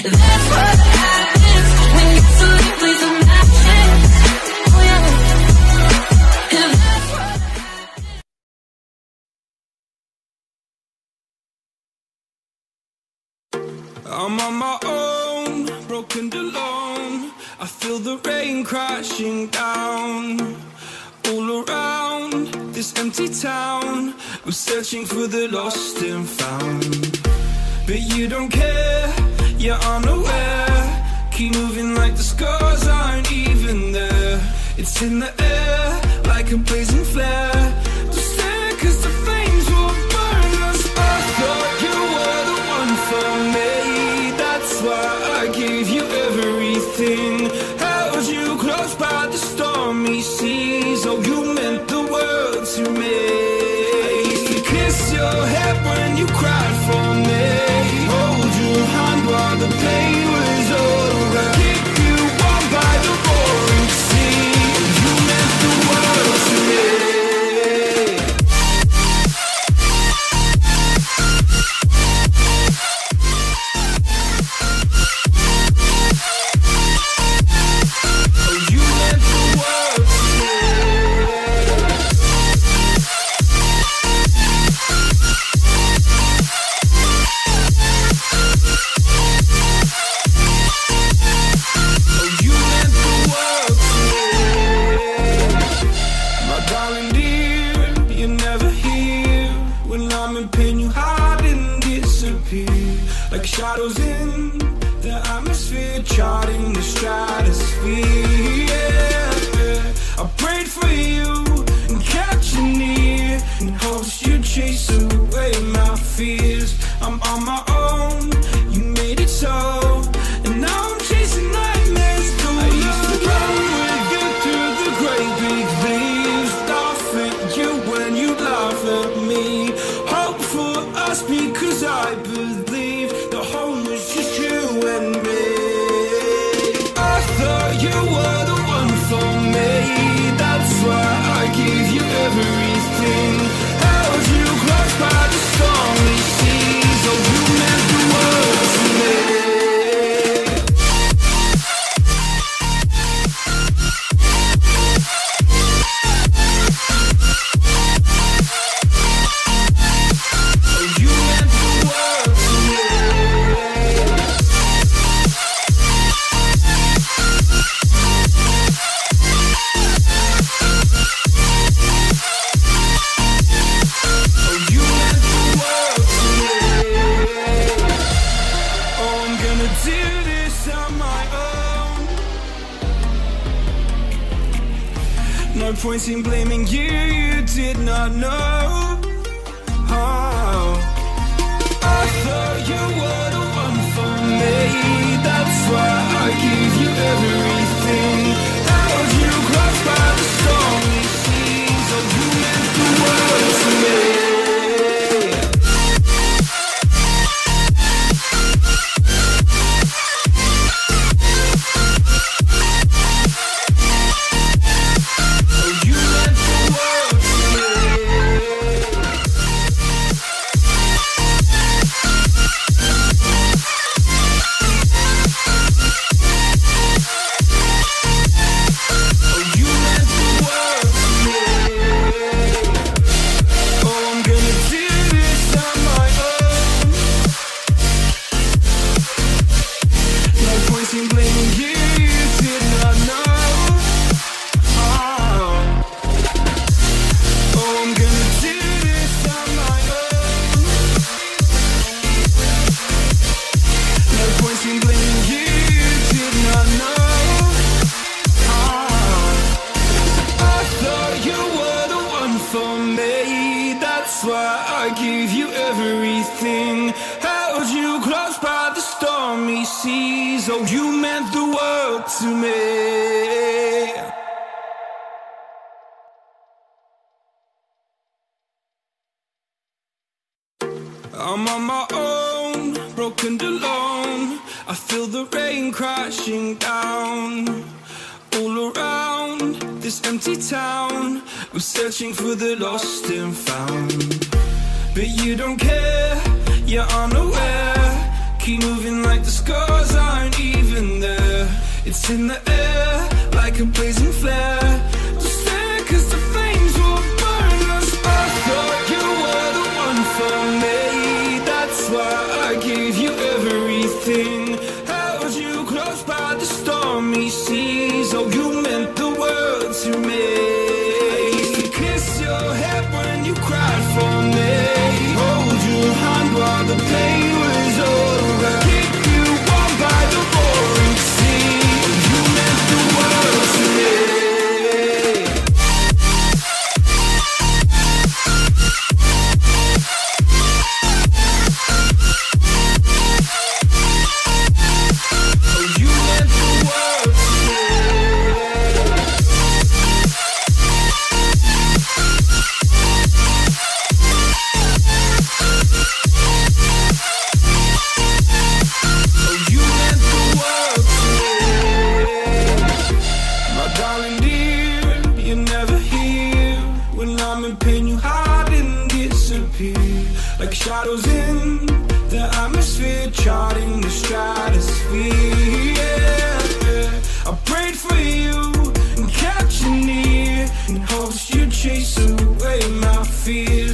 That's what happens when you sleep with a mattress. Oh yeah. That's what happens. I'm on my own, broken and alone. I feel the rain crashing down all around this empty town. I'm searching for the lost and found, but you don't care, you're unaware. Keep moving like the scars aren't even there. It's in the air like a blazing flare. Just stare 'cause the flames will burn us. I thought you were the one for me. That's why I gave you everything. Held you close by the stormy seas. Oh, you meant the world to me. I used to kiss your head when you cried for me. Hold your hand while the pain was over. Keep you warm by the roaring sea. You meant the world to me. Shadows in the atmosphere, charting the stratosphere. Yeah. I prayed for you and kept you near, in hopes you'd chase away my fears. I'm on my own, you made it so, and now I'm chasing nightmares through. I used to run with you through the great big leaves, laugh at you when you laugh at me. Hope for us because I believe the home was just you and me. I thought you were the one for me. That's why I gave you everything. Held you close by the stormy seas. Oh, you meant the world to me. No point in blaming you, you did not know. Oh, I thought you were the one for me. That's why I gave you everything. Held you close by the stormy seas. Oh, you meant the world to me. Oh, you meant the world to me. I'm on my own, broken and alone. I feel the rain crashing down all around this empty town. I'm searching for the lost and found, but you don't care, you're unaware. keep moving like the scars aren't even there. It's in the air like a blazing flare. Don't stare 'cause the flames will burn us. I thought you were the one for me. That's why I gave you everything. Held you close by the stormy seas. Oh, you meant the world to me. I used to kiss your head when you cried for me. Hold your hand while the pain was over. Keep you warm by the roaring sea. You meant the world to me. Oh, you meant the world to me. Oh, you meant the world to me. My darling dear, you're never here. When I'm in pain, you hide and disappear. Like shadows in the atmosphere, charting the stratosphere. Yeah. I prayed for you and kept you near in hopes you'd chase away my fears.